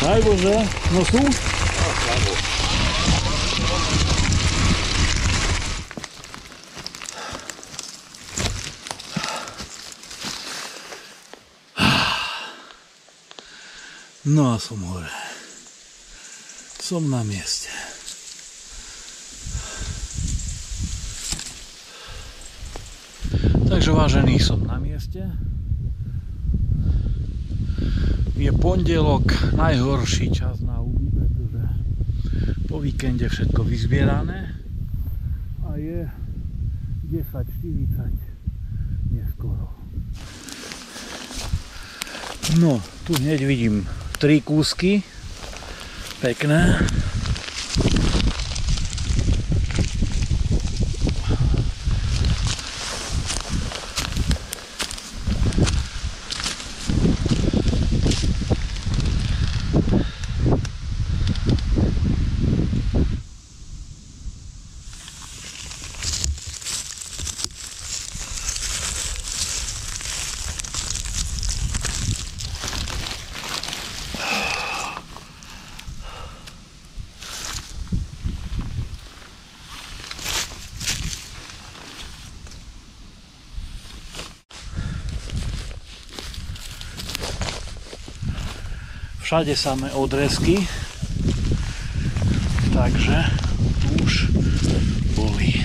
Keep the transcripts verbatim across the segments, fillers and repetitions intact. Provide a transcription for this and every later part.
Daj Bože, no sú? No a som hore. Som na mieste. Takže vážený, som na mieste. Je pondelok, najhorší čas na úby, pretože po víkende všetko vyzbierané a je desať štyridsať neskoro. No, tu hneď vidím tri kúsky, pekné. Všade samé odrezky, takže tu už boli.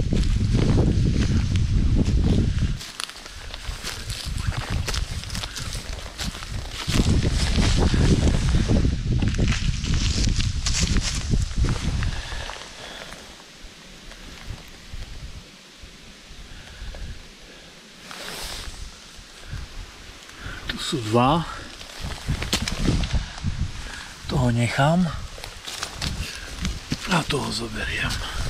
Tu sú dva. Toho nechám a toho zoberiem.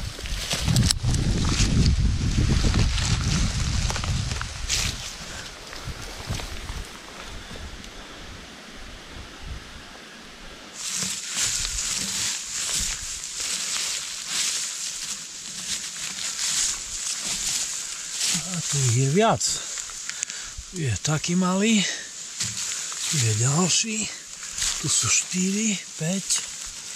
A tu ich je viac. Tu je taký malý, tu je ďalší. Tu sú štyri, päť.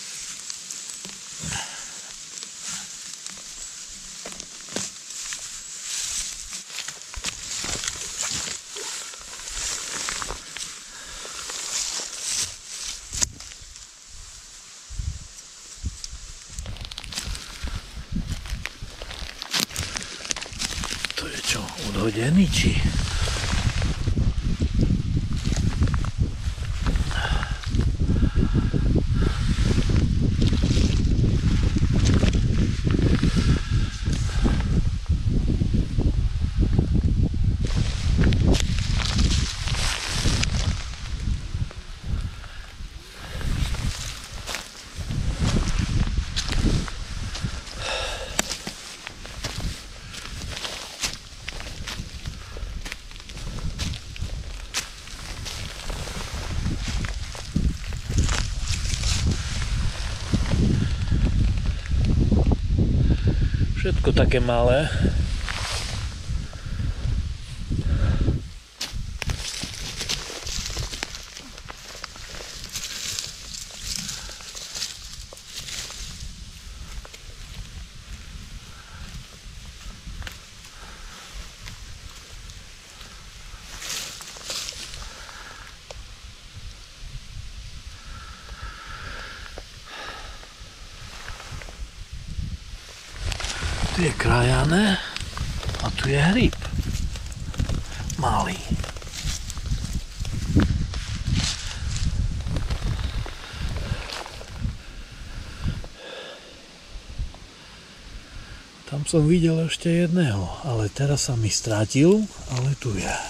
To je čo, odhodený či? Všetko také malé. Tu je krajané a tu je hryb. Malý. Tam som videl ešte jedného, ale teraz sa mi strátil, ale tu je.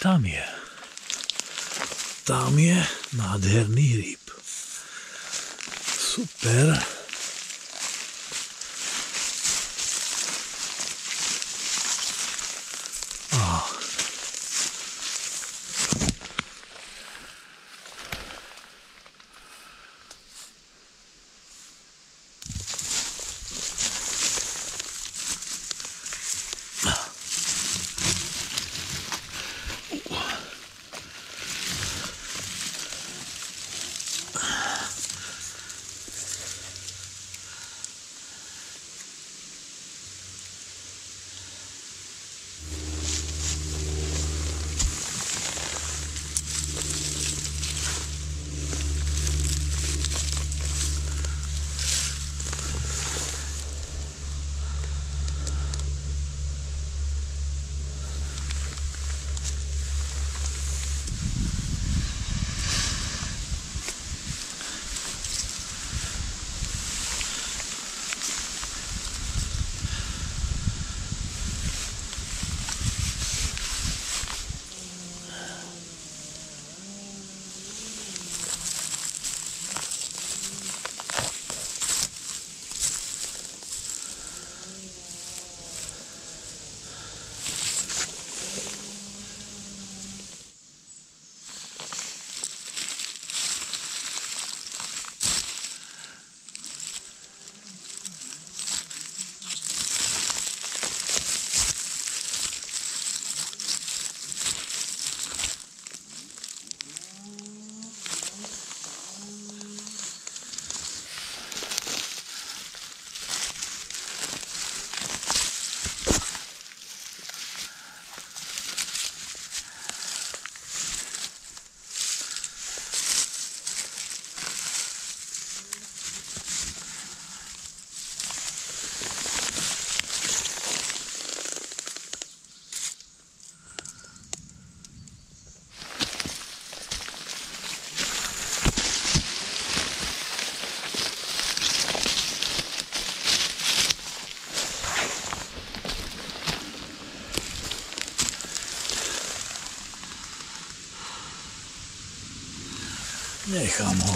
tam je. Tam je nádherný hríb. Super. A. Nechám ho.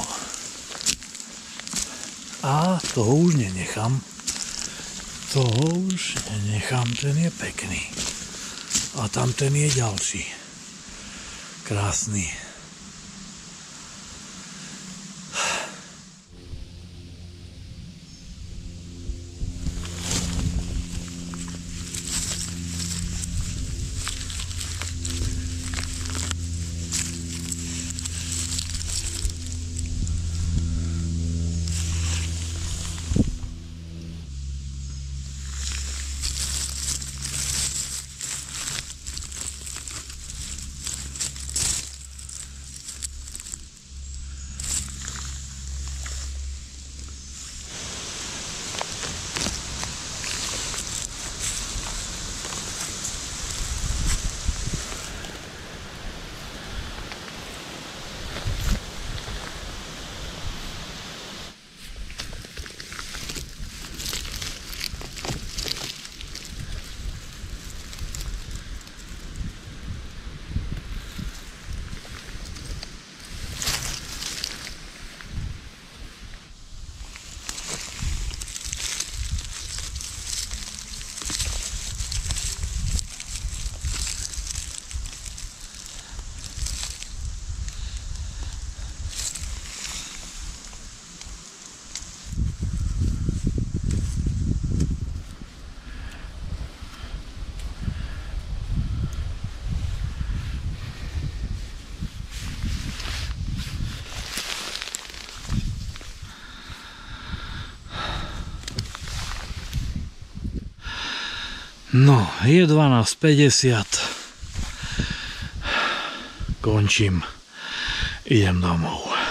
A toho už nenechám. Toho už nenechám, ten je pekný. A tam ten je ďalší. Krásny. No, je dvanásť päťdesiat. Končím. Idem domov.